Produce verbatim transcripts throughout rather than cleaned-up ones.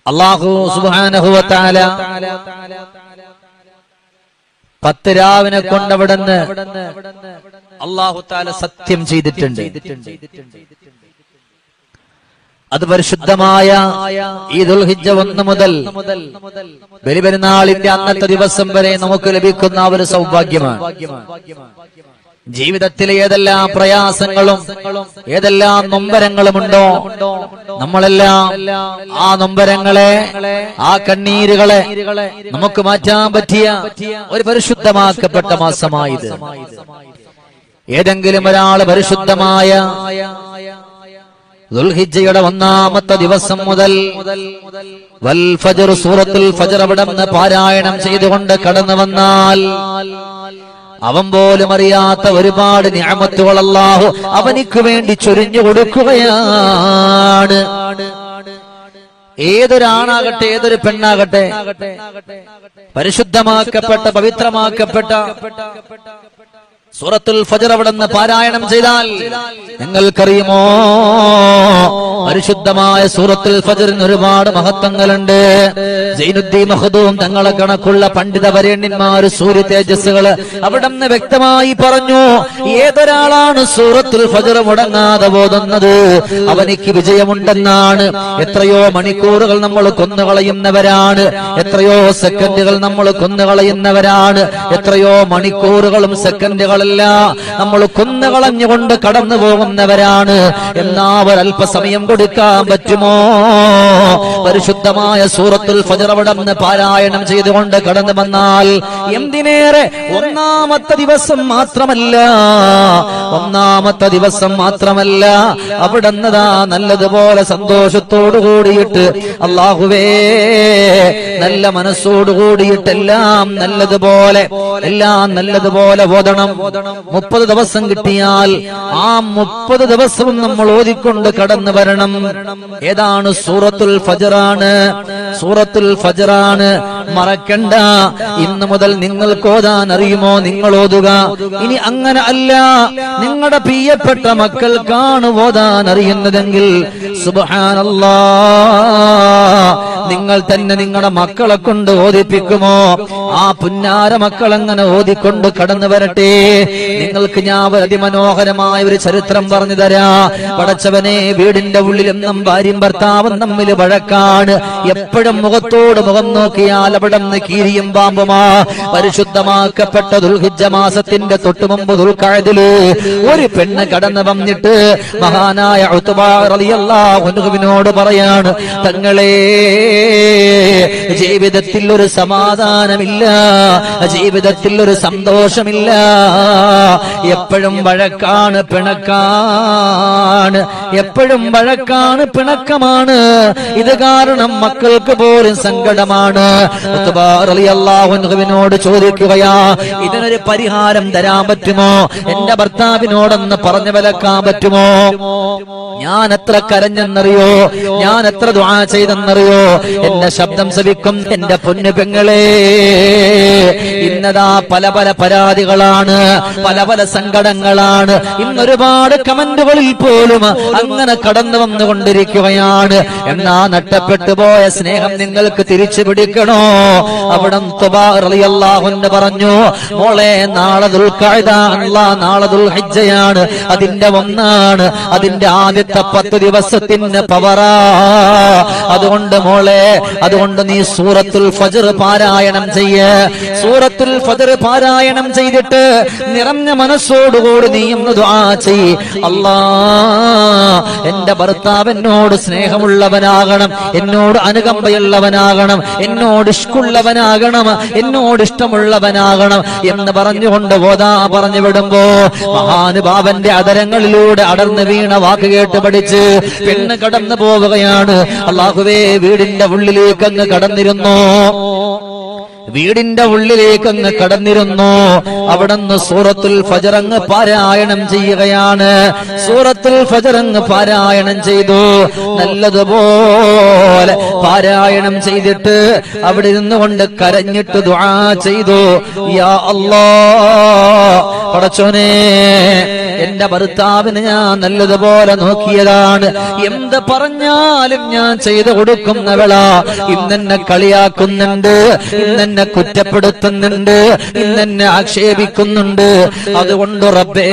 അല്ലാഹു സുബ്ഹാനഹു വ തആല പത്ത് രാവിനെ കൊണ്ടവിടുന്ന് അല്ലാഹു തആല സത്യം ചെയ്തിട്ടുണ്ട്. അത് പരിശുദ്ധമായ ഈ ദുൽഹിജ്ജ ഒന്ന് മുതൽ ബലിപെരുന്നാളിന്റെ അന്നത്തെ ദിവസം വരെ നമുക്ക് ലഭിക്കുന്ന ഒരു സൗഭാഗ്യമാണ്. ജീവിതത്തിലെ ഏതെല്ലാം പ്രയാസങ്ങളും ഏതെല്ലാം നൊമ്പരങ്ങളുമുണ്ടോ നമ്മളെല്ലാം ആ നൊമ്പരങ്ങളെ ആ കണ്ണീരുകളെ നമുക്ക് മാറ്റാൻ പറ്റിയ ഒരു പരിശുദ്ധമാക്കപ്പെട്ട മാസമായത്. ഏതെങ്കിലും ഒരാൾ പരിശുദ്ധമായ ദുൽഹിജ്ജയുടെ ഒന്നാമത്തെ ദിവസം മുതൽ വൽ ഫജ്ർ സൂറത്തുൽ ഫജ്ർ അവിടുന്ന് പാരായണം ചെയ്തുകൊണ്ട് കടന്നു വന്നാൽ അവൻ പോലും അറിയാത്ത ഒരുപാട് നിഅമത്തുകൾ അല്ലാഹു അവനിക്ക് വേണ്ടി ചൊരിഞ്ഞു കൊടുക്കുകയാണ്. ഏതൊരാണാകട്ടെ ഏതൊരു പെണ്ണാകട്ടെ പരിശുദ്ധമാക്കപ്പെട്ട പവിത്രമാക്കപ്പെട്ട സൂറത്തുൽ ഫജ്ർ അവിടുന്ന് പാരായണം ചെയ്താൽ നിങ്ങൾക്കറിയുമോ പരിശുദ്ധമായ സൂറത്തുൽ ഫജ്റിന് ഒരുപാട് മഹത്വങ്ങളുണ്ട്. സൈനുദ്ദീൻ മഖ്ദൂം തങ്ങളെ കണക്കുള്ള പണ്ഡിത വരേണ്യന്മാർ സൂര്യ തേജസ്സുകള് അവിടുന്ന് വ്യക്തമായി പറഞ്ഞു, ഏതൊരാളാണ് സൂറത്തുൽ ഫജ്ർ മുടങ്ങാതെ ഓതുന്നത് അവനിക്ക് വിജയമുണ്ടെന്നാണ്. എത്രയോ മണിക്കൂറുകൾ നമ്മൾ കൊന്നുകളയുന്നവരാണ്, എത്രയോ സെക്കൻഡുകൾ നമ്മൾ കൊന്നുകളയുന്നവരാണ്, എത്രയോ മണിക്കൂറുകളും സെക്കൻഡുകളല്ല നമ്മൾ കൊന്നുകളഞ്ഞുകൊണ്ട് കടന്നു പോകുന്നവരാണ്. എന്നാ ഒരല്പസമയം കൊടുക്കാൻ പറ്റുമോ? പരിശുദ്ധമായ സൂറത്തുൽ ഫജ്ർ അവിടുന്ന് പാരായണം ചെയ്തുകൊണ്ട് കടന്നു വന്നാൽ എന്തിനേറെ ഒന്നാമത്തെ ദിവസം മാത്രമല്ല ഒന്നാമത്തെ ദിവസം മാത്രമല്ല അവിടുന്നതാ നല്ലതുപോലെ സന്തോഷത്തോടു കൂടിയിട്ട് അല്ലാഹുവേ നല്ല മനസ്സോടു കൂടിയിട്ട് എല്ലാം നല്ലതുപോലെ എല്ലാം നല്ലതുപോലെ ഓതണം. മുപ്പത് ദിവസം കിട്ടിയാൽ ആ മുപ്പത് ദിവസവും നമ്മൾ ഓതിക്കൊണ്ട് കടന്നു വരണം. ഏതാണ്? സൂറത്തുൽ ഫജ്റാണ്. സൂറത്തുൽ ഫജ്റാണ്. മറക്കണ്ട, ഇന്ന് മുതൽ നിങ്ങൾക്ക് ഓതാൻ അറിയുമോ നിങ്ങൾ ഓതുക. ഇനി അങ്ങനെ അല്ല, നിങ്ങളുടെ പ്രിയപ്പെട്ട മക്കൾക്കാണ് ഓതാൻ അറിയുന്നതെങ്കിൽ സുബ്ഹാനല്ലാഹ് നിങ്ങൾ തന്നെ നിങ്ങളുടെ മക്കളെ കൊണ്ട് ഓതിപ്പിക്കുമോ? ആ പുന്നാര മക്കൾ അങ്ങനെ ഓതിക്കൊണ്ട് കടന്നു വരട്ടെ. നിങ്ങൾക്ക് ഞാൻ അതിമനോഹരമായ ഒരു ചരിത്രം പറഞ്ഞു തരാ. പടച്ചവനെ, വീടിന്റെ ഉള്ളിൽ എന്നും ഭാര്യയും ഭർത്താവും തമ്മിൽ വഴക്കാണ്. എപ്പോഴും മുഖത്തോട് മുഖം നോക്കിയാൽ അവിടെ നിന്ന് കീരിയും പാമ്പുമാ. പരിശുദ്ധമാക്കപ്പെട്ട ദുൽഹിജ്ജ മാസത്തിന്റെ തൊട്ടുമുമ്പ് ദുൽഖഅദില് ഒരു പെണ്ണ് കടന്നു വന്നിട്ട് മഹാനായ ഉത്ബാ റളിയല്ലാഹു അൻഹുവിനോട് പറയാണ്, തങ്ങളെ ജീവിതത്തിൽ ഒരു സമാധാനമില്ല, ജീവിതത്തിൽ ഒരു സന്തോഷമില്ല, എപ്പോഴും വഴക്കാണ്, പിണക്കാണ്, എപ്പോഴും വഴക്കാണ്, പിണക്കമാണ്. ഇത് കാരണം മക്കൾക്ക് പോലും സങ്കടമാണ്. ഉത്ബാ റളിയല്ലാഹു അൻഹുവിനോട് ചോദിക്കുകയാ, ഇതിനൊരു പരിഹാരം തരാൻ പറ്റുമോ? എന്റെ ഭർത്താവിനോടൊന്ന് പറഞ്ഞു വിലക്കാൻ പറ്റുമോ? ഞാൻ എത്ര കരഞ്ഞെന്നറിയോ, ഞാൻ എത്ര ദുആ ചെയ്തെന്നറിയോ? എന്റെ ശബ്ദം ശ്രവിക്കും എന്റെ പൊന്നു പെങ്ങളെ, ഇന്നതാ പല പല പരാതികളാണ്, പല പല സങ്കടങ്ങളാണ്. ഇന്നൊരുപാട് കമന്റുകളിൽ പോലും അങ്ങനെ കടന്നു വന്നുകൊണ്ടിരിക്കുകയാണ്. എന്നാ നഷ്ടപ്പെട്ടു പോയ സ്നേഹം നിങ്ങൾക്ക് തിരിച്ചു പിടിക്കണോ? അവിടെ ഉത്ബാ റളിയല്ലാഹു അൻഹു പറഞ്ഞു, മോളെ, നാളെ ദുൽഖഅദ അല്ല, നാളെ ദുൽഹിജ്ജയാണ്, അതിന്റെ ഒന്നാണ്, അതിന്റെ ആദ്യത്തെ പത്ത് ദിവസത്തിന് പവറാ. അതുകൊണ്ട് മോളെ, അതുകൊണ്ട് നീ സൂറത്തുൽ ഫജ്ർ പാരായണം ചെയ്യ്. സൂറത്തുൽ ഫജ്ർ പാരായണം ചെയ്തിട്ട് നിറഞ്ഞ മനസ്സോടുകൂടി നീ ഒന്ന് ദുആ ചെയ്യ്. അല്ലാഹ്, എന്റെ ഭർത്താവ് എന്നോട് സ്നേഹമുള്ളവനാകണം, എന്നോട് അനുകമ്പയുള്ളവനാകണം, എന്നോട് ഇഷ്കുള്ളവനാകണം, എന്നോട് ഇഷ്ടമുള്ളവനാകണം എന്ന് പറഞ്ഞുകൊണ്ട് ഓതാ പറഞ്ഞു വിടുമ്പോ മഹാനുഭാവന്റെ അതരങ്ങളിലൂടെ അടർന്നു വീണ വാക്ക് കേട്ട് പഠിച്ച് പെണ്ണ് കടന്നു പോവുകയാണ്. അല്ലാഹുവേ, വീടിന്റെ ഉള്ളിലേക്ക് അങ്ങ് കടന്നിരുന്നു, വീടിന്റെ ഉള്ളിലേക്ക് അങ്ങ് കടന്നിരുന്നു. അവിടുന്ന് സൂറത്തുൽ ഫജ്ർ അങ്ങ് പാരായണം ചെയ്യുകയാണ്. സൂറത്തുൽ ഫജ്ർ അങ്ങ് പാരായണം ചെയ്തു. നല്ലതുപോലെ പാരായണം ചെയ്തിട്ട് അവിടെ ഇരുന്നുകൊണ്ട് കരഞ്ഞിട്ട് ദുആ ചെയ്തു, യാ അല്ലാഹ്, പടച്ചോനെ എന്റെ ഭർത്താവിന് ഞാൻ നല്ലതുപോലെ നോക്കിയതാണ്, എന്ത് പറഞ്ഞാലും ഞാൻ ചെയ്തു കൊടുക്കുന്നവളാ. ഇന്നെന്നെ കളിയാക്കുന്നുണ്ട്, ഇന്നെന്നെ കുറ്റപ്പെടുത്തുന്നുണ്ട്, ഇന്നെന്നെ ആക്ഷേപിക്കുന്നുണ്ട്. അതുകൊണ്ട് റബ്ബേ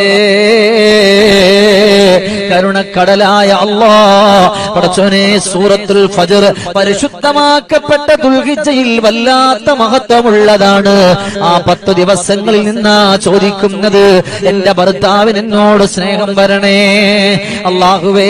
കരുണക്കടലായ അല്ലാഹ് പടച്ചോനെ സൂറത്തുൽ ഫജ്ർ പരിശുദ്ധമാക്കപ്പെട്ട ദുൽഹിജ്ജയിൽ വല്ലാത്ത മഹത്വമുള്ളതാണ്. ആ പത്ത് ദിവസങ്ങളിൽ നിന്നാ ചോദിക്കുന്നത്, എന്റെ ഭർത്താവിന് എന്നോട് സ്നേഹം വരണേ അല്ലാഹുവേ.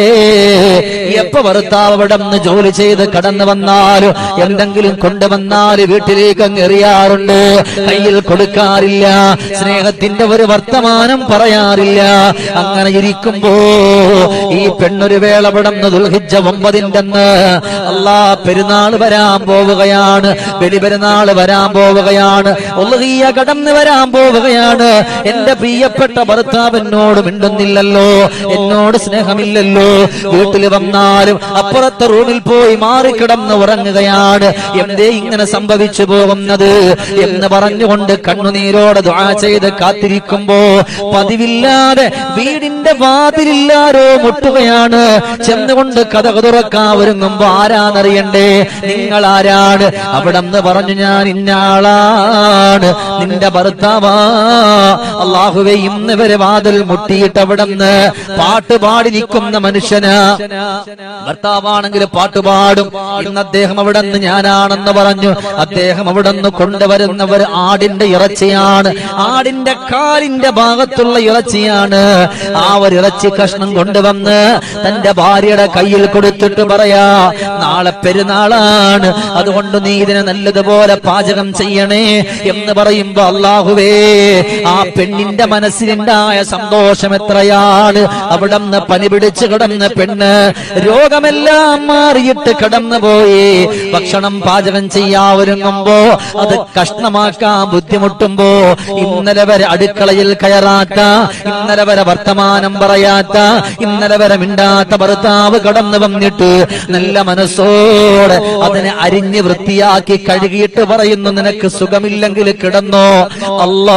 എപ്പോ ഭർത്താവ് അവിടെ നിന്ന് ജോലി ചെയ്ത് കടന്നു വന്നാലും എന്തെങ്കിലും കൊണ്ടുവന്നാൽ വീട്ടിലേക്ക് അങ്ങ് എറിയാറുണ്ട്, കയ്യിൽ കൊടുക്കാറില്ല, സ്നേഹത്തിന്റെ ഒരു വർത്തമാനം പറയാറില്ല. അങ്ങനെ ഇരിക്കുമ്പോ ഈ പെണ്ണൊരു വേള അവിടെ നിന്ന് ദുൽഹിജ്ജ ഒമ്പതിന്റെ അന്ന് അല്ലാ പെരുന്നാൾ വരാൻ പോവുകയാണ്, ബലിപെരുന്നാൾ വരാൻ പോവുകയാണ്, ഉളുഹിയ്യ കടന്നു വരാൻ പോവുകയാണ്. എന്റെ പ്രിയപ്പെട്ട ഭർത്താവ് എന്നോട് മിണ്ടുന്നില്ലല്ലോ, എന്നോട് സ്നേഹമില്ലല്ലോ. വീട്ടിൽ വന്നാലും അപ്പുറത്തെ റൂമിൽ പോയി മാറിക്കിടന്ന് ഉറങ്ങുകയാണ്. എന്തേ ഇങ്ങനെ സംഭവിച്ചു പോകുന്നത് എന്ന് പറഞ്ഞുകൊണ്ട് കണ്ണുനീരോടെ ദുആ ചെയ്ത് കാത്തിരിക്കുമ്പോ പതിവില്ലാതെ വീടിന്റെ വാതിലില്ലാരോ മുട്ടുകയാണ്. ചെന്നുകൊണ്ട് കതക് തുറക്കാൻ ഒരുങ്ങുമ്പോ ആരാന്നറിയണ്ടേ? നിങ്ങൾ ആരാണ്? അവിടെ നിന്ന് പറഞ്ഞു, ഞാൻ ഇന്നാളാണ്, നിന്റെ ഭർത്താവാ. അല്ലാഹുവേ ഇന്ന് വരെ വാതിൽ മുട്ടിയിട്ട് അവിടെ നിന്ന് പാട്ടുപാടി നിൽക്കുന്ന മനുഷ്യന് ഭർത്താവാണെങ്കിൽ പാട്ടുപാടും. ഇന്ന് അദ്ദേഹം അവിടെ നിന്ന് ഞാനാണെന്ന് പറഞ്ഞു. അദ്ദേഹം അവിടെ നിന്ന് കൊണ്ടുവരുന്നവർ ആടിന്റെ ഇറച്ചിയാണ്, ആടിന്റെ കാലിന്റെ ഭാഗത്തുള്ള ഇറച്ചിയാണ്. ആ ഒരു ഇറച്ചി കഷ്ണം കൊണ്ടുവന്ന് തന്റെ ഭാര്യയുടെ കയ്യിൽ കൊടുത്തിട്ട് പറയാ, നാളെ പെരുന്നാളാണ്, അതുകൊണ്ട് നീ ഇതിനെ നല്ലതുപോലെ പാചകം ചെയ്യണേ എന്ന് പറയുമ്പോ അല്ലാഹുവേ ആ പെണ്ണിന്റെ മനസ്സിലുണ്ടായ സന്തോഷം എത്രയാണ്. അവിടെ നിന്ന് പനി പിടിച്ച് കിടന്ന പെണ്ണ് രോഗമെല്ലാം മാറിയിട്ട് കിടന്നു പോയി. ഭക്ഷണം പാചകം ചെയ്യാൻ ഒരുങ്ങുമ്പോ അത് കഷ്ണമാക്കാൻ ബുദ്ധിമുട്ടുമ്പോ ഇന്നലെ വരെ അടുക്കളയിൽ കയറാത്ത, ഇന്നലെ വരെ വർത്തമാനം പറയാത്ത, ഇന്നലെ വരെ മിണ്ടാത്ത ഭർത്താവ് കടന്നു വന്നിട്ട് നല്ല മനസ്സോടെ അതിനെ അരിഞ്ഞ് വൃത്തിയാക്കി കഴുകിയിട്ട് പറയുന്നു, നിനക്ക് സുഖമില്ലെങ്കിൽ കിടന്നോ. അല്ലാ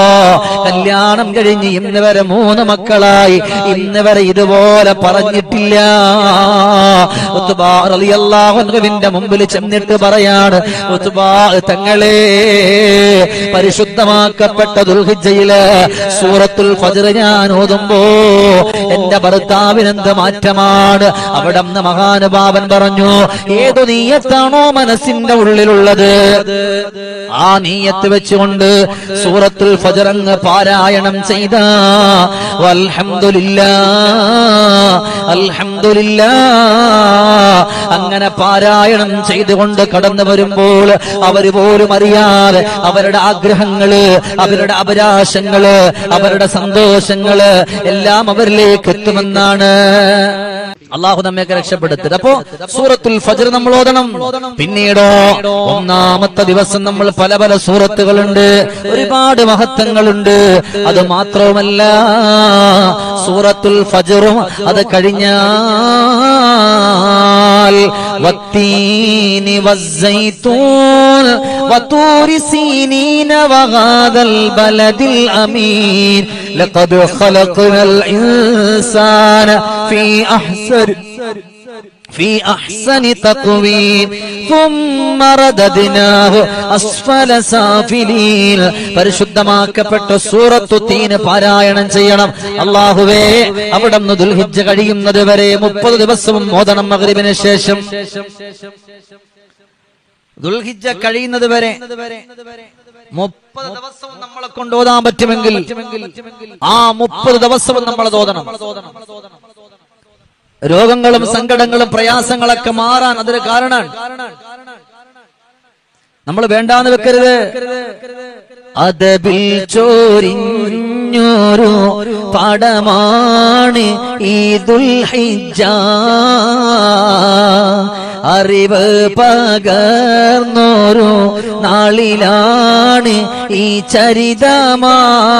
കല്യാണം കഴിഞ്ഞ് ഇന്ന് വരെ മൂന്ന് മക്കളായി, ഇന്ന് വരെ ഇതുപോലെ പറഞ്ഞിട്ടില്ല. ഉത്ബാ റളിയല്ലാഹു അൻഹുവിന്റെ മുമ്പിൽ ചെന്നിട്ട് പറയാണ്, ഉത്ബാ തങ്ങളെ പരിശുദ്ധമാക്കപ്പെട്ട ദുൽഹിജ്ജയിലെ സൂറത്തുൽ ഫജ്ർ ഞാൻ ഓതുമ്പോ എന്റെ ഭർത്താവിനെന്ത് മാറ്റമാണ്. അവിടെ നിന്ന് മഹാനുഭാവൻ പറഞ്ഞു, ഏതു നീയത്താണോ മനസ്സിന്റെ ഉള്ളിലുള്ളത് ആ നീയത്ത് വെച്ചുകൊണ്ട് സൂറത്തുൽ ഫജ്ർ അങ്ങ് പാരായണം ചെയ്ത അൽഹംദുലില്ലാഹ് അൽഹംദുലില്ലാഹ് അങ്ങനെ പാരായണം ചെയ്തുകൊണ്ട് കടന്നു വരുമ്പോൾ അവർ പോലും അറിയാതെ അവരുടെ ആഗ്രഹങ്ങള്, അവരുടെ അഭിലാഷങ്ങള്, അവരുടെ സന്തോഷങ്ങള് എല്ലാം അവരിലേക്ക് എത്തുമെന്നാണ്. അള്ളാഹു നമ്മയൊക്കെ രക്ഷപ്പെടുത്തരുത്. അപ്പോ സൂറത്തുൽ ഫജ്ർ നമ്മൾ ഓതണം. പിന്നീടോ ഒന്നാമത്തെ ദിവസം നമ്മൾ പല പല സൂറത്തുകളുണ്ട്, ഒരുപാട് മഹത്വങ്ങളുണ്ട്. അത് മാത്രവുമല്ല സൂറത്തുൽ ഫജ്റും അത് കഴിഞ്ഞാൽ വത്തീനി വസ്സൈത്തൂൻ വതൂരി സീനീന വഹാദൽ ബലദിൽ അമീൻ ലഖദ് ഖലഖനൽ ഇൻസാന ഫീ അഹ്സൻ في أحسن تقويم ثم رددناه أسفل سافلين. പരിശുദ്ധമാക്കപ്പെട്ട സൂറത്തു തീൻ പാരായണം ചെയ്യണം. അല്ലാഹുവേ അവിടെ നിന്ന് ദുൽഹിജ്ജ കഴിയുന്നത് വരെ മുപ്പത് ദിവസവും ഓതണം. മഗ്രിബിന് ശേഷം ദുൽഹിജ്ജ കഴിയുന്നത് വരെ മുപ്പത് ദിവസവും നമ്മളെ കൊണ്ട് ഓതാൻ പറ്റുമെങ്കിൽ ആ മുപ്പത് ദിവസവും നമ്മൾ ഓതണം. രോഗങ്ങളും സങ്കടങ്ങളും പ്രയാസങ്ങളൊക്കെ മാറാൻ അതൊരു കാരണമാണ്. നമ്മൾ വേണ്ടാന്ന് വെക്കരുത്. അതബിൽ ചോരിഞ്ഞൊരു പാഠമാണ് ഈ ദുൽഹിജ്ജ, അറിവ് പകർന്നോരു നാളിലാണ് ഈ ചരിതമാ.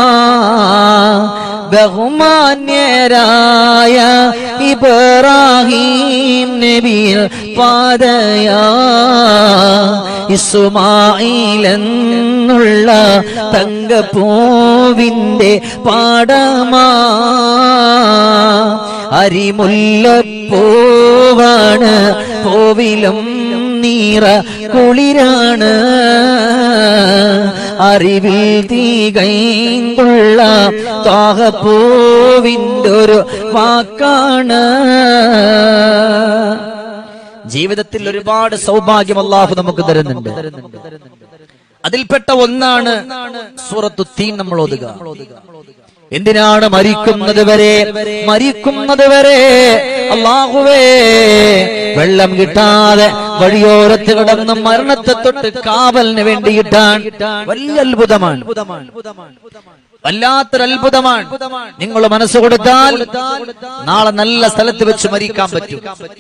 ബഹുമാന്യരായ ഇബ്രാഹിം നബിയിൽ പാതയാ ഇസ്മായിലെന്നുള്ള തങ്കപ്പൂവിന്റെ പാടമാ അരിമുല്ലപ്പൂവാണ് പൂവിലും നീറ കുളിരാണ് അറിവിൽ തീകൈന്തുള്ള താഹപ്പൂവിന്റെ ഒരു വാക്കാണ്. ജീവിതത്തിൽ ഒരുപാട് സൗഭാഗ്യം അല്ലാഹു നമുക്ക് തരുന്നുണ്ട്. അതിൽപ്പെട്ട ഒന്നാണ് സൂറത്തു തീൻ നമ്മൾ ഓതുക. എന്തിനാണ്? മരിക്കുന്നത് വരെ മരിക്കുന്നത് വരെ അല്ലാഹുവേ വെള്ളം കിട്ടാതെ വഴിയോരത്ത് കിടന്ന് മരണത്തെ തൊട്ട് കാവലിന് വേണ്ടിയിട്ടാണ്. വലിയ അത്ഭുതമാണ്, വല്ലാത്തൊരു അത്ഭുതമാണ്. നിങ്ങൾ മനസ്സ് കൊടുത്താൽ നാളെ നല്ല സ്ഥലത്ത് വെച്ച് മരിക്കാൻ പറ്റും.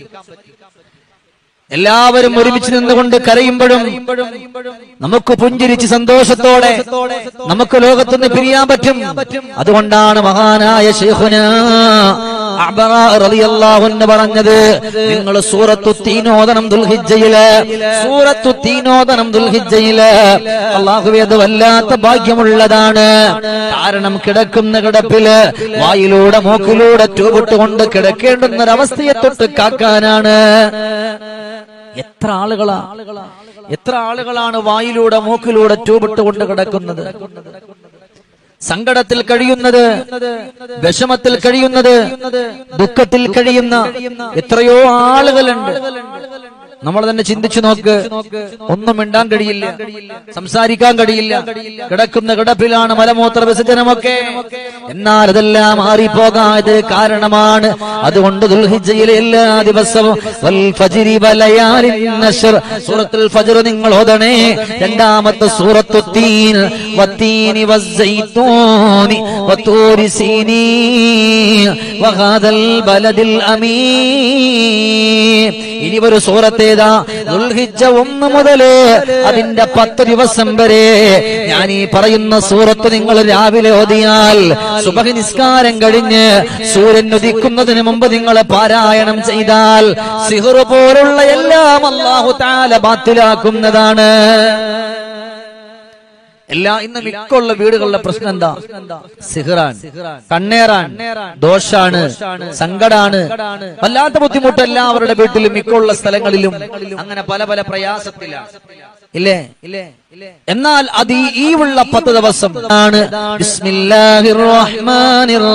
എല്ലാവരും ഒരുമിച്ച് നിന്നുകൊണ്ട് കരയുമ്പോഴും നമുക്ക് പുഞ്ചിരിച്ച് സന്തോഷത്തോടെ നമുക്ക് ലോകത്തുനിന്ന് പിരിയാൻ പറ്റും. അതുകൊണ്ടാണ് മഹാനായ ശൈഖുനാ അബ്റാ റളിയല്ലാഹു അൻഹു പറഞ്ഞത്, നിങ്ങൾ സൂറത്തു തീൻ ഓതണം ദുൽഹിജ്ജയില്, സൂറത്തു തീൻ ഓതണം ദുൽഹിജ്ജയില്. അല്ലാഹുവേ, അത് വല്ലാത്ത ഭാഗ്യമുള്ളതാണ്. കാരണം കിടക്കുന്ന കിടപ്പില് വായിലൂടെ മൂക്കിലൂടെ ട്യൂബിട്ടുകൊണ്ട് കിടക്കേണ്ടുന്ന ഒരവസ്ഥയെ തൊട്ട് കാക്കാനാണ്. എത്ര ആളുകളാ എത്ര ആളുകളാണ് വായിലൂടെ മൂക്കിലൂടെ ട്യൂബിട്ടുകൊണ്ട് കിടക്കുന്നത്, സങ്കടത്തിൽ കഴിയുന്നത്, വിഷമത്തിൽ കഴിയുന്നത്, ദുഃഖത്തിൽ കഴിയുന്ന എത്രയോ ആളുകളുണ്ട്. നമ്മൾ തന്നെ ചിന്തിച്ചു നോക്ക്. ഒന്നും മിണ്ടാൻ കഴിയില്ല, സംസാരിക്കാൻ കഴിയില്ല, കിടക്കുന്ന കിടപ്പിലാണ് മലമൂത്ര വിസർജനമൊക്കെ. എന്നാൽ അതെല്ലാം മാറിപ്പോകാതെ കാരണമാണ്. അതുകൊണ്ട് ദുൽഹിജ്ജയിലെ എല്ലാ ദിവസവും വൽ ഫജ്രി വലയാലിൻ നശ്ർ സൂറത്തുൽ ഫജ്ർ നിങ്ങൾ ഓതണേ. രണ്ടാമത്തെ സൂറത്തു തീൻ വത്തീനി വസ്സൈത്തൂനി വതൂരി സീനീൻ വഹാദൽ ബലദിൽ അമീൻ. ഇനി ഒരു സൂറത്തെ ദുൽഹിജ്ജ ഒന്ന് മുതല് അതിന്റെ പത്ത് ദിവസം വരെ ഞാൻ ഈ പറയുന്ന സൂറത്ത് നിങ്ങൾ രാവിലെ ഓതിയാൽ സുബഹി നിസ്കാരം കഴിഞ്ഞ് സൂര്യൻ ഉദിക്കുന്നതിന് മുമ്പ് നിങ്ങൾ പാരായണം ചെയ്താൽ സിഹ്ർ പോലുള്ള എല്ലാം അല്ലാഹു തആല ബാത്തിലാക്കുന്നതാണ്. എല്ലാ ഇന്ന് മിക്കുള്ള വീടുകളിലെ പ്രശ്നം എന്താ? സിഹ്റാൻ, കണ്ണേറാൻ, ദോഷാണ്, സങ്കടാണ്, വല്ലാത്ത ബുദ്ധിമുട്ട് എല്ലാവരുടെ വീട്ടിലും മിക്കുള്ള സ്ഥലങ്ങളിലും അങ്ങനെ പല പല പ്രയാസത്തിലാണ്, ഇല്ലേ? എന്നാൽ അത് ഈ ഉള്ള പത്ത് ദിവസം ആണ്. ബിസ്മില്ലാഹിർ റഹ്മാനിർ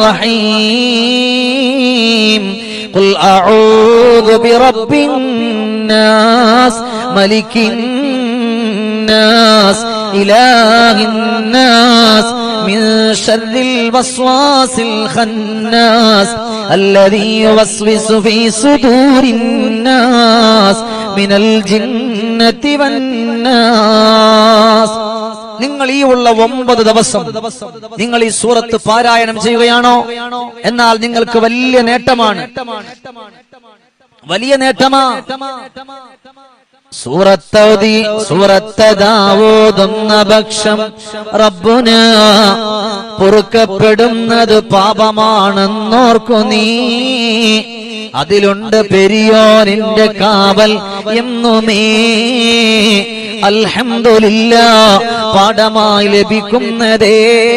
റഹീം ഖുൽ അഊദു ബിറബ്ബിൻ നാസ് മലിക്കിൻ നാസ് ഇലാഹിൻ നാസ് മിൻ ശർരിൽ വസ്വാസിൽ ഖന്നാസ് അല്ലദീ യുവസ്വിസു ഫീ സുദൂരിൻ നാസ് മിനൽ ജിന്നതി വന്നാസ്. നിങ്ങൾ ഈ ഉള്ള ഒമ്പത് ദിവസം നിങ്ങൾ ഈ സൂറത്ത് പാരായണം ചെയ്യുകയാണോ? എന്നാൽ നിങ്ങൾക്ക് വലിയ നേട്ടമാണ്, വലിയ നേട്ടമാ. സൂറത്തൗദി സൂറത്തദാവൂദുന്ന പക്ഷം റബ്ബുന പൊറുക്കപ്പെടുന്നത് പാപമാണെന്നോർക്കു നീ, അതിലുണ്ട് പെരിയോനിന്റെ കാവൽ എന്നുമേ. അൽഹംദുലില്ലാഹ് പാഠമായി ലഭിക്കുന്നതേ.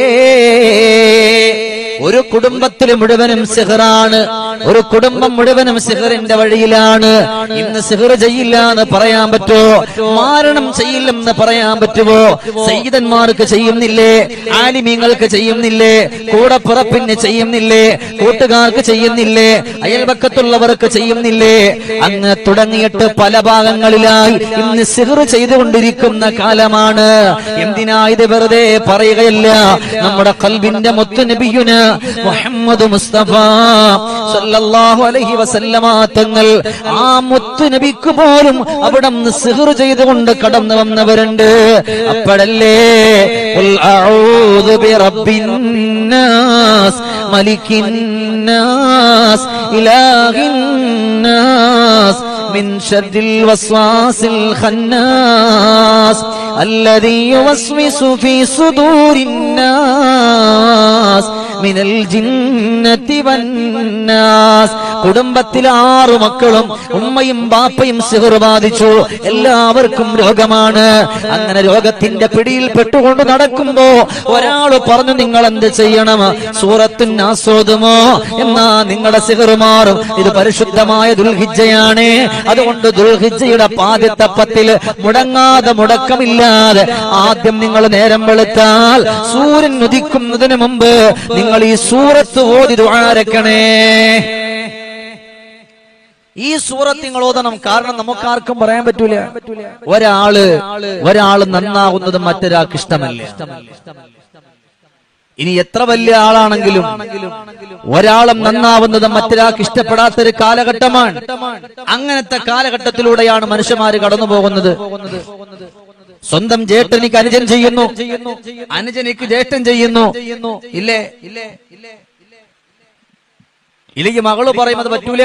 ഒരു കുടുംബത്തിൽ മുഴുവനും സിഹ്റാണ്, ഒരു കുടുംബം മുഴുവനും സിഹ്റിന്റെ വഴിയിലാണ്. ഇന്ന് സിഹ്ർ ചെയ്യില്ല എന്ന് പറയാൻ പറ്റുമോ? മാരണം ചെയ്യില്ലെന്ന് പറയാൻ പറ്റുമോ? സയ്യിദന്മാർക്ക് ചെയ്യുന്നില്ലേ? ആലിമീങ്ങൾക്ക് ചെയ്യുന്നില്ലേ? കൂടപ്പിറപ്പിന് ചെയ്യുന്നില്ലേ? കൂട്ടുകാർക്ക് ചെയ്യുന്നില്ലേ? അയൽപക്കത്തുള്ളവർക്ക് ചെയ്യുന്നില്ലേ? അങ്ങ് തുടങ്ങിയിട്ട് പല ഭാഗങ്ങളിലായി ഇന്ന് സിഹ്ർ ചെയ്തുകൊണ്ടിരിക്കുന്ന കാലമാണ്. എന്തിനാ ഇത് വെറുതെ പറയുകയല്ല. നമ്മുടെ ഖൽബിന്റെ മുത്തു നബിയുന മുഹമ്മദ് മുസ്തഫ സല്ലല്ലാഹു അലൈഹി വസല്ലമ തങ്ങൾ, ആ മുത്തു നബിക്ക് പോലും അവിടെ സിഹ്ർ ചെയ്തുകൊണ്ട് കടന്നു വന്നവരുണ്ട്. അപ്പോഴല്ലേ ഖുൽ അഊദു ബിറബ്ബിൻ നാസ് മലിക്കിൻ നാസ് ഇലാഹിൻ നാസ് മിൻ ശർരിൽ വസ്വാസിൽ ഖന്നാസ് അല്ലദീ യുവസ്വിസു ഫീ സുദൂരിൻ നാസ് മിനൽ ജിന്നതി വന്നാസ്. കുടുംബത്തിലെ ആറു മക്കളും ഉമ്മയും ബാപ്പയും സിഹർ ബാധിച്ചു. എല്ലാവർക്കും രോഗമാണ്. അങ്ങനെ രോഗത്തിന്റെ പിടിയിൽ പെട്ടുകൊണ്ട് നടക്കുമ്പോ ഒരാള് പറഞ്ഞു, നിങ്ങൾ എന്ത് ചെയ്യണം? സൂറത്തുൻ നാസ് ഓതുമോ? എന്നാ നിങ്ങളുടെ സിഹർ മാറും. ഇത് പരിശുദ്ധമായ ദുൽഹിജ്ജയാണ്. അതുകൊണ്ട് ദുൽഹിജ്ജയുടെ ആദ്യത്തെ പത്തില് മുടങ്ങാതെ മുടക്കമില്ലാതെ ആദ്യം നിങ്ങൾ നേരം വെളുത്താൽ സൂര്യൻ ഉദിക്കുന്നതിന് മുമ്പ് നിങ്ങൾ ഈ സൂറത്ത് ഓതി ദുആരക്കണേ. ഈ സൂറത്ത് നിങ്ങൾ ഓതണം. കാരണം നമുക്കാർക്കും പറയാൻ പറ്റൂല. ഒരാള് ഒരാള് നന്നാകുന്നത് മറ്റൊരാൾക്ക് ഇഷ്ടമല്ല. ഇനി എത്ര വലിയ ആളാണെങ്കിലും ഒരാളും നന്നാവുന്നത് മറ്റൊരാൾക്ക് ഇഷ്ടപ്പെടാത്തൊരു കാലഘട്ടമാണ്. അങ്ങനത്തെ കാലഘട്ടത്തിലൂടെയാണ് മനുഷ്യന്മാര് കടന്നു പോകുന്നത്. സ്വന്തം ജേഷ്ഠനിക്ക് അനുജൻ ചെയ്യുന്നു, അനുജനിക്ക് ജ്യേഷ്ഠൻ ചെയ്യുന്നു. ഇല്ലേ ഇല്ലെങ്കിൽ മകള് പറയും അത് പറ്റൂല.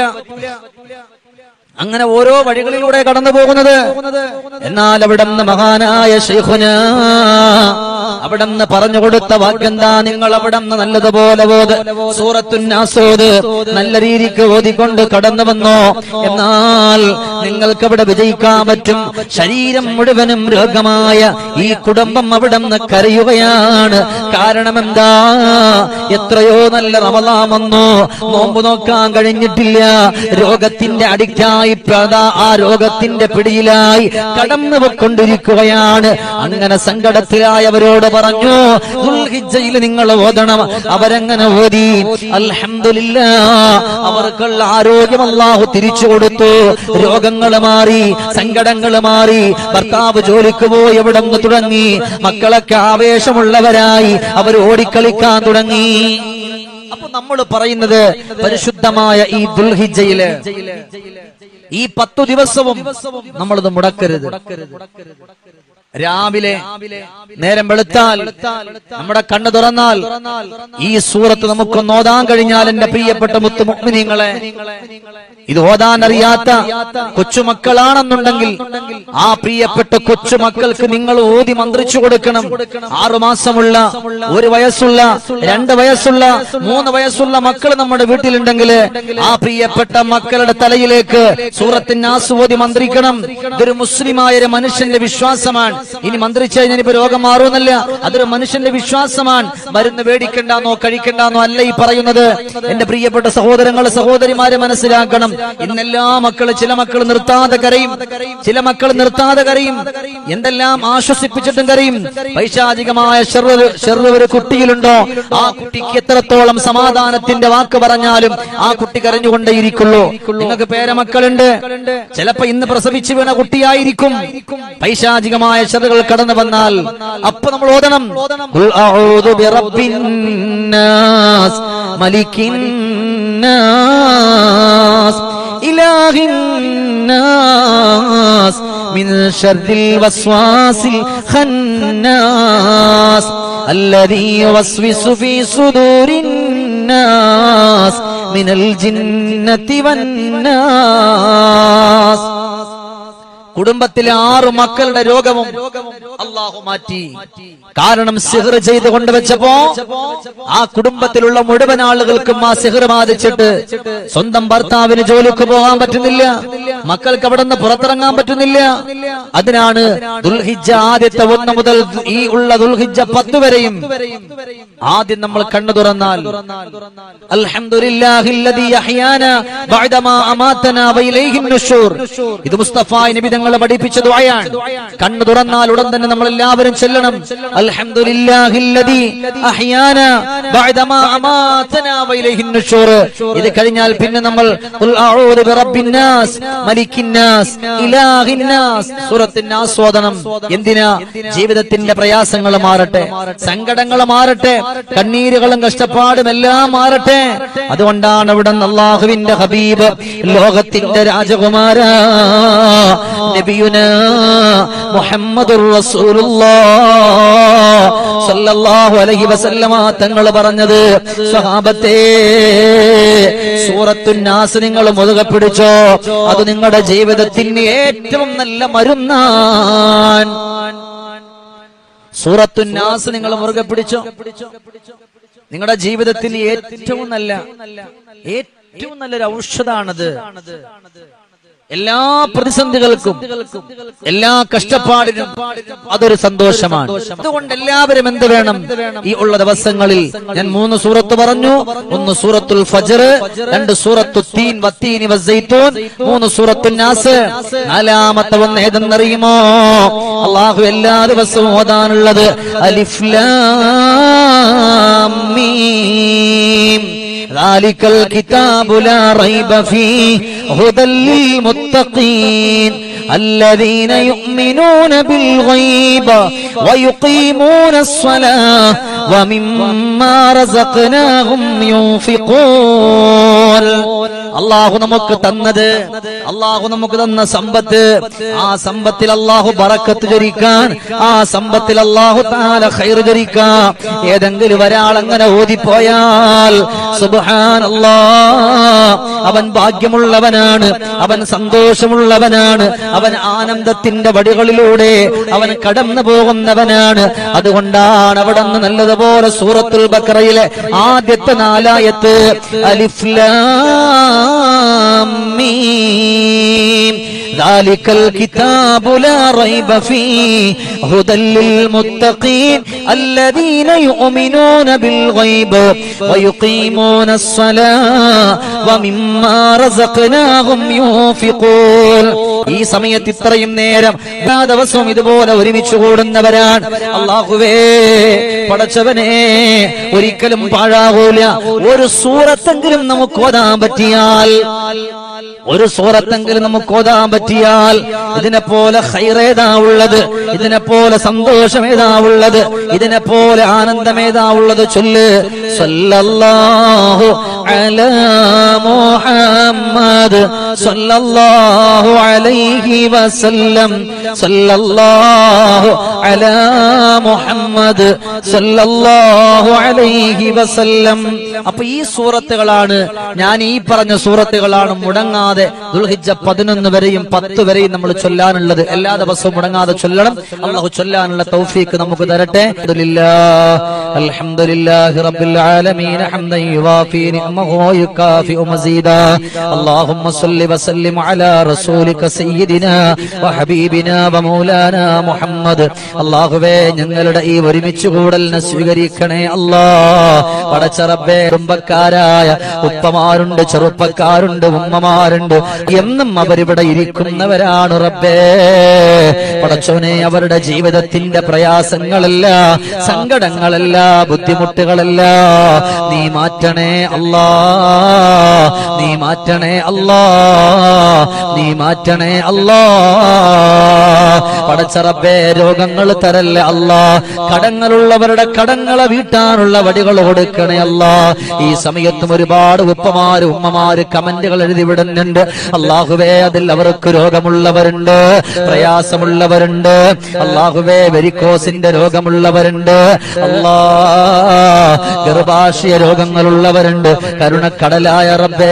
അങ്ങനെ ഓരോ വഴികളിലൂടെ കടന്നു പോകുന്നത്. എന്നാൽ അവിടുന്ന് മഹാനായ ശൈഖുന അവിടുന്ന് പറഞ്ഞു കൊടുത്ത വാക്കെന്താ? നിങ്ങൾ അവിടുന്ന് നല്ലതുപോലെ ഓത്, സൂറത്തുൻ നാസ് ഓത്, നല്ല രീതിക്ക് ഓതിക്കൊണ്ട് കടന്നു വന്നോ. എന്നാൽ നിങ്ങൾക്ക് അവിടെ വിജയിക്കാൻ പറ്റും. ശരീരം മുഴുവനും രോഗമായ ഈ കുടുംബം അവിടുന്ന് കരയുകയാണ്. കാരണം എന്താ? എത്രയോ നല്ല റമളാൻ വന്നു, നോമ്പ് നോക്കാൻ കഴിഞ്ഞിട്ടില്ല. രോഗത്തിന്റെ അഡിക്റ്റായി ആ രോഗത്തിന്റെ പിടിയിലായി കടന്നു കൊണ്ടിരിക്കുകയാണ്. അങ്ങനെ സങ്കടത്തിലായവരോട് പറഞ്ഞു, ദുൽഹിജ്ജയിൽ നിങ്ങൾ ഓതണം. അവരങ്ങനെ ഓതി. അൽഹംദുലില്ലാഹ്, അവർക്കുള്ള ആരോഗ്യം അല്ലാഹു തിരിച്ചു കൊടുത്തു. രോഗങ്ങൾ മാറി, സങ്കടങ്ങൾ മാറി. ഭർത്താവ് ജോലിക്ക് പോയി എവിടെ നിന്ന് തുടങ്ങി. മക്കളൊക്കെ ആവേശമുള്ളവരായി അവർ ഓടിക്കളിക്കാൻ തുടങ്ങി. അപ്പൊ നമ്മൾ പറയുന്നത് പരിശുദ്ധമായ ഈ ദുൽഹിജ്ജയില് ഈ പത്തു ദിവസവും നമ്മളത് മുടക്കരുത്. രാവിലെ നേരം വെളുത്താൽ നമ്മുടെ കണ്ണ് തുറന്നാൽ ഈ സൂറത്ത് നമുക്ക് ഓതാൻ കഴിഞ്ഞാൽ, എന്റെ പ്രിയപ്പെട്ട മുത്തു മുഅ്മിനീങ്ങളെ, ഇത് ഓതാൻ അറിയാത്ത കൊച്ചുമക്കളാണെന്നുണ്ടെങ്കിൽ ആ പ്രിയപ്പെട്ട കൊച്ചുമക്കൾക്ക് നിങ്ങൾ ഓതി മന്ത്രിച്ചു കൊടുക്കണം. ആറുമാസമുള്ള, ഒരു വയസ്സുള്ള, രണ്ട് വയസ്സുള്ള, മൂന്ന് വയസ്സുള്ള മക്കൾ നമ്മുടെ വീട്ടിലുണ്ടെങ്കിൽ ആ പ്രിയപ്പെട്ട മക്കളുടെ തലയിലേക്ക് സൂറത്തുൻ നാസ് ഓതി മന്ത്രിക്കണം. ഇതൊരു മുസ്ലിമായ ഒരു മനുഷ്യന്റെ വിശ്വാസമാണ്. ഇനി മന്ത്രിച്ചു കഴിഞ്ഞാൽ ഇപ്പൊ രോഗം മാറുമെന്നല്ല, അതൊരു മനുഷ്യന്റെ വിശ്വാസമാണ്. മരുന്ന് മേടിക്കണ്ടെന്നോ കഴിക്കണ്ടെന്നോ അല്ല ഈ പറയുന്നത്. എന്റെ പ്രിയപ്പെട്ട സഹോദരങ്ങളെ സഹോദരിമാരെ മനസ്സിലാക്കണം. ഇന്നെല്ലാ മക്കള്, ചില മക്കൾ നിർത്താതെ കരയും, ചില മക്കൾ നിർത്താതെ കരയും. എന്തെല്ലാം ആശ്വസിപ്പിച്ചിട്ടും കരയും. പൈശാചികമായ ശർറ് ഒരു കുട്ടിയിലുണ്ടോ, ആ കുട്ടിക്ക് എത്രത്തോളം സമാധാനത്തിന്റെ വാക്ക് പറഞ്ഞാലും ആ കുട്ടി കരഞ്ഞുകൊണ്ടേയിരിക്കുള്ളൂ. നിങ്ങൾക്ക് പേരമക്കളുണ്ട്, ചിലപ്പോ ഇന്ന് പ്രസവിച്ചു വീണ കുട്ടിയായിരിക്കും. പൈശാചികമായ ശർറുകൾ കടന്നു വന്നാൽ അപ്പൊ നമ്മൾ ഓതണം, ഖുൽ അഊദു ബിറബ്ബിൻ നാസ് മലിക്കിൻ നാസ് ഇലാഹിൻ നാസ് മിൻ ശർറിൽ വസ്വാസിൽ ഖന്നാസ് അല്ലദീ യുവസ്വിസു ഫീ സുദൂരിൻ നാസ് മിനൽ ജിന്നതി വന്നാസ്. കുടുംബത്തിലെ ആറു മക്കളുടെ രോഗവും അല്ലാഹു മാറ്റി. കാരണം സിഹർ ചെയ്ത് കൊണ്ടുവച്ചപ്പോ ആ കുടുംബത്തിലുള്ള മുഴുവൻ ആളുകൾക്കും ആ സിഹർ ബാധിച്ചിട്ട് സ്വന്തം ഭർത്താവിന് ജോലിക്ക് പോകാൻ പറ്റുന്നില്ല, മക്കൾക്ക് അവിടെ നിന്ന് പുറത്തിറങ്ങാൻ പറ്റുന്നില്ല. അതിനാണ് ദുൽഹിജ്ജ ആദ്യത്തെ ഒന്ന് മുതൽ ഈ ഉള്ള ദുൽഹിജ്ജ പത്ത് വരെയും ആദ്യം നമ്മൾ കണ്ണു തുറന്നാൽ അൽഹംദുലില്ലാഹില്ലദീ അഹ്യാനാ ബഅദമാ അമാതനാ വഇലൈഹിൻ നുശൂർ, ഇത് മുസ്തഫ നബി തങ്ങൾ പഠിപ്പിച്ച ദുആയാണ്. കണ്ണു തുറന്നാൽ ഉടൻ തന്നെ നമ്മൾ എല്ലാവരും ചൊല്ലണം, അൽഹംദുലില്ലാഹില്ലദീ അഹ്യാനാ ബഅദമാ അമാതനാ വഇലൈഹിൻ നുശൂർ. ഇത് കഴിഞ്ഞാൽ പിന്നെ നമ്മൾ ഖുൽ അഊദു ബിറബ്ബിൻ നാസ് മലിക്കിൻ നാസ് ഇലാഹിൻ നാസ് സൂറത്തുൻ നാസ് ഓതണം. എന്തിനാ? ജീവിതത്തിന്റെ പ്രയാസങ്ങൾ മാറട്ടെ, സങ്കടങ്ങൾ മാറട്ടെ, കണ്ണീരുകളും കഷ്ടപ്പാടും എല്ലാം മാറട്ടെ. അതുകൊണ്ടാണ് ഇവിടെ അല്ലാഹുവിന്റെ ഹബീബ്, ലോകത്തിന്റെ രാജകുമാര നബിയുനാ മുഹമ്മദുർ റസൂലുള്ളാഹ് സല്ലല്ലാഹു അലൈഹി വസല്ലമ തങ്ങൾ പറഞ്ഞത്, സ്വഹാബത്തെ സൂറത്തുൻ നാസ് നിങ്ങൾ മുറുകെ പിടിച്ചോ, അത് നിങ്ങളുടെ ജീവിതത്തിന് ഏറ്റവും നല്ല മരുന്നാണ്. സൂറത്തുൻ നാസ് നിങ്ങൾ മുറുകെ പിടിച്ചോ, നിങ്ങളുടെ ജീവിതത്തിന് ഏറ്റവും നല്ല ഏറ്റവും നല്ലൊരു ഔഷധാണത്. എല്ലാ പ്രതിസന്ധികൾക്കും എല്ലാ കഷ്ടപ്പാടിനും അതൊരു സന്തോഷമാണ്. അതുകൊണ്ട് എല്ലാവരും എന്ത് വേണം? ഈ ഉള്ള ദിവസങ്ങളിൽ ഞാൻ മൂന്ന് സൂറത്ത് പറഞ്ഞു. ഒന്ന് സൂറത്തുൽ ഫജ്ർ, രണ്ട് സൂറത്തു തീൻ വത്തീനി വസ്സൈത്തൂൻ, മൂന്ന് സൂറത്തുൻ നാസ്. നാലാമത്തെ ഒന്ന് ഏതെന്നറിയുമോ? അല്ലാഹു എല്ലാ ദിവസവും ഓതാനുള്ളത് അലിഫ് ലാം മീം. ذلك الكتاب لا ريب فيه هدى للمتقين الذين يؤمنون بالغيب ويقيمون الصلاة ومما رزقناهم ينفقون. അള്ളാഹു നമുക്ക് തന്നത്, അള്ളാഹു നമുക്ക് തന്ന സമ്പത്ത്, ആ സമ്പത്തിൽ അള്ളാഹു ബറക്കത്ത് ചൊരിക്കാൻ, ആ സമ്പത്തിൽ അള്ളാഹു തആല ഖൈർ ചൊരിക്കാൻ ഏതെങ്കിലും ഒരാൾ അങ്ങനെ ഓതിപ്പോയാൽ സുബ്ഹാനല്ലാഹ്, അവൻ ഭാഗ്യമുള്ളവനാണ്, അവൻ സന്തോഷമുള്ളവനാണ്, അവൻ ആനന്ദത്തിന്റെ വടികളിലൂടെ അവൻ കടന്നു പോകുന്നവനാണ്. അതുകൊണ്ടാണ് അവിടെ നിന്ന് നല്ലതുപോലെ സൂറത്തുൽ ബഖറയിലെ ആദ്യത്തെ നാലായത്ത് അലിഫ് ലാം മീം ذلك الكتاب لا ريب فيه هدى للمتقين الذين يؤمنون بالغيب ويقيمون الصلاة ومما رزقناهم ينفقون. ഈ സമയത്ത് ഇത്രയും നേരം എല്ലാ ദിവസവും ഇതുപോലെ ഒരുമിച്ച് കൂടുന്നവരാണ്. അല്ലാഹുവേ പടച്ചവനെ, ഒരിക്കലും പാഴാകൂല. ഒരു സൂറത്തെങ്കിലും നമുക്ക് ഓതാൻ പറ്റിയാൽ, ഒരു സൂറത്തെങ്കിലും നമുക്ക് ഓതാൻ പറ്റിയാൽ ഇതിനെ പോലെ ഖൈറേതാ ഉള്ളത്, ഇതിനെ പോലെ സന്തോഷം ഏതാ ഉള്ളത്, ഇതിനെ പോലെ ആനന്ദം ഏതാ ഉള്ളത്? ചൊല്ല് സല്ലല്ലാഹു അലാ മുഹമ്മദ് സല്ലല്ലാഹു അലൈഹി വസല്ലം സല്ലല്ലാഹു അലാ മുഹമ്മദ് സല്ലല്ലാഹു അലൈഹി വസല്ലം. അപ്പൊ ഈ സൂറത്തുകളാണ്, ഞാൻ ഈ പറഞ്ഞ സൂറത്തുകളാണ് മുടങ്ങാതെ ദുൽഹിജ്ജ പതിനൊന്ന് വരെയും പത്ത് വരെയും നമ്മൾ ചൊല്ലാനുള്ളത്. എല്ലാ ദിവസവും മുടങ്ങാതെ ചൊല്ലണം. അല്ലാഹു ചൊല്ലാനുള്ള തൗഫീക്ക് നമുക്ക് തരട്ടെ. അൽഹംദുലില്ലാഹി റബ്ബിൽ ആലമീൻ ഹംദൻ യുവാഫി നിഅമഹു വയുകാഫിഉ മസീദാ. അല്ലാഹുമ്മ സ്വല്ലി വസല്ലിം അലാ റസൂലിക സയ്യിദിനാ വഹബീബിനാ വമൗലാനാ മുഹമ്മദ്. അല്ലാഹുവേ, ഞങ്ങളുടെ ഈ ഒരുമിച്ച് കൂടലിനെ സ്വീകരിക്കണേ അല്ലാഹ്. പടച്ച റബ്ബേ, കുടുംബക്കാരായ ഉപ്പമാരുണ്ട്, ചെറുപ്പക്കാരുണ്ട്, ഉമ്മമാരുണ്ട്, എന്നും അവരിവിടെ ഇരിക്കുന്നവരാണ് റബ്ബേ. പടച്ചോനെ, അവരുടെ ജീവിതത്തിന്റെ പ്രയാസങ്ങളല്ല, സങ്കടങ്ങളല്ല, ബുദ്ധിമുട്ടുകളല്ല, നീ മാറ്റണേ അല്ലാ, നീ മാറ്റണേ അല്ലാ, നീ മാറ്റണേ അല്ലാ. പടച്ച റബ്ബേ, രോഗങ്ങൾ തരല്ലേ അല്ലാ, കടങ്ങളുള്ളവരുടെ കടങ്ങളെ വീട്ടാനുള്ള വടികൾ കൊടുക്കണേ അല്ലാ. ഈ സമയത്തും ഒരുപാട് ഉപ്പമാര് ഉമ്മമാര് കമന്റുകൾ എഴുതി വിടുന്നുണ്ട്. അല്ലാഹുവേ, അതിൽ അവർക്ക് രോഗമുള്ളവരുണ്ട്, പ്രയാസമുള്ളവരുണ്ട്. അല്ലാഹുവേ, വെരിക്കോസിന്റെ രോഗമുള്ളവരുണ്ട്, അല്ലാ ഗർഭാശയ രോഗങ്ങളുള്ളവരുണ്ട്. കരുണക്കടലായ റബ്ബേ,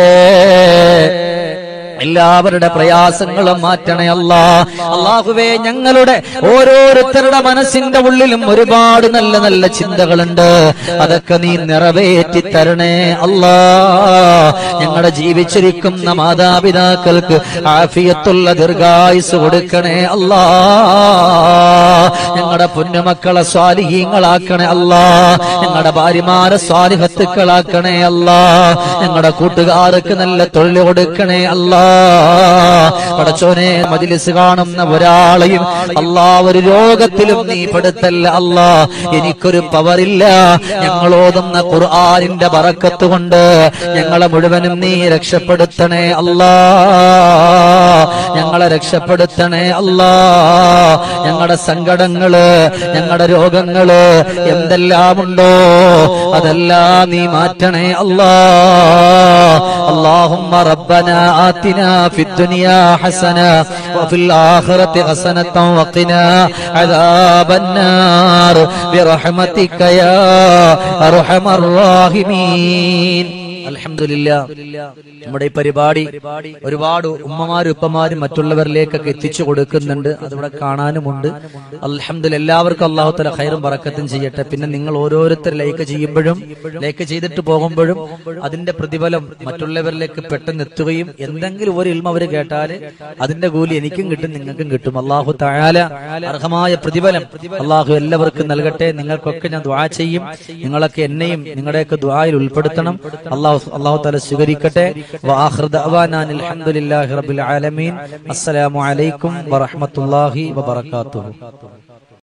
എല്ലാവരുടെ പ്രയാസങ്ങളും മാറ്റണേ അല്ലാ. അല്ലാഹുവേ, ഞങ്ങളുടെ ഓരോരുത്തരുടെ മനസ്സിന്റെ ഉള്ളിലും ഒരുപാട് നല്ല നല്ല ചിന്തകളുണ്ട്, അതൊക്കെ നീ നിറവേറ്റി തരണേ അല്ലാ. ഞങ്ങളുടെ ജീവിച്ചിരിക്കുന്ന മാതാപിതാക്കൾക്ക് ആഫിയത്തുള്ള ദീർഘായുസ് കൊടുക്കണേ അല്ലാ. ഞങ്ങളുടെ പൊന്നുമക്കളെ സ്വാലിഹീങ്ങളാക്കണേ അല്ലാ. ഞങ്ങളുടെ ഭാര്യമാരെ സ്വാലിഹത്തുക്കളാക്കണേ അല്ലാ. ഞങ്ങളുടെ കൂട്ടുകാർക്ക് നല്ല തൊഴിൽ കൊടുക്കണേ അല്ലാ. പടച്ചോനെ, മജ്ലിസ് കാണുന്ന ഒരാളെയും അല്ലാ ഒരു രോഗത്തിലും നീ പെടുത്തല്ല അല്ലാ. എനിക്കൊരു പവറില്ല, ഞങ്ങളോതുന്ന ഖുർആനിന്റെ ബറക്കത്ത് കൊണ്ട് ഞങ്ങളെ മുഴുവനും നീ രക്ഷപ്പെടുത്തണേ അല്ലാ. ഞങ്ങളെ രക്ഷപ്പെടുത്തണേ അല്ലാ. ഞങ്ങളുടെ സങ്കടങ്ങള്, ഞങ്ങളുടെ രോഗങ്ങള് എന്തെല്ലാമുണ്ടോ അതെല്ലാം നീ മാറ്റണേ അല്ലാ. അല്ലാഹുമ്മ റബ്ബനാ ആതിനാ في الدنيا حسنة وفي الآخرة حسنة وقنا عذاب النار برحمتك يا أرحم الراحمين. അൽഹംദുലില്ലാഹ് നമ്മുടെ ഈ പരിപാടി ഒരുപാട് ഉമ്മമാരും ഉപ്പമാരും മറ്റുള്ളവരിലേക്കൊക്കെ എത്തിച്ചു കൊടുക്കുന്നുണ്ട്. അതിവിടെ കാണാനുമുണ്ട്. അൽഹംദുലില്ലാഹ് എല്ലാവർക്കും അല്ലാഹു തആല ഖൈറും ബറക്കത്തും ചെയ്യട്ടെ. പിന്നെ നിങ്ങൾ ഓരോരുത്തർ ലൈക്ക് ചെയ്യുമ്പോഴും ലൈക്ക് ചെയ്തിട്ട് പോകുമ്പോഴും അതിന്റെ പ്രതിഫലം മറ്റുള്ളവരിലേക്ക് പെട്ടെന്ന് എത്തുകയും എന്തെങ്കിലും ഒരു ഇൽമ അവർ കേട്ടാൽ അതിന്റെ കൂലി എനിക്കും കിട്ടും നിങ്ങൾക്കും കിട്ടും. അല്ലാഹു തആല അർഹമായ പ്രതിഫലം അല്ലാഹു എല്ലാവർക്കും നൽകട്ടെ. നിങ്ങൾക്കൊക്കെ ഞാൻ ദുആ ചെയ്യും. നിങ്ങളൊക്കെ എന്നെയും നിങ്ങളുടെയൊക്കെ ദുആയിൽ ഉൾപ്പെടുത്തണം. അല്ലാഹു അല്ലാഹു തആല സ്വീകരിക്കട്ടെ. വആഖിറു ദഅവാനാ അൽഹംദുലില്ലാഹി റബ്ബിൽ ആലമീൻ. അസ്സലാമു അലൈക്കും വറഹ്മത്തുള്ളാഹി വബറകാതുഹു.